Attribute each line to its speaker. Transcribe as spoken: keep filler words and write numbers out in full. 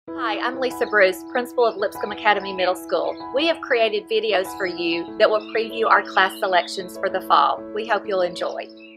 Speaker 1: Hi, I'm Lisa Bruce, Principal of Lipscomb Academy Middle School. We have created videos for you that will preview our class selections for the fall. We hope you'll enjoy.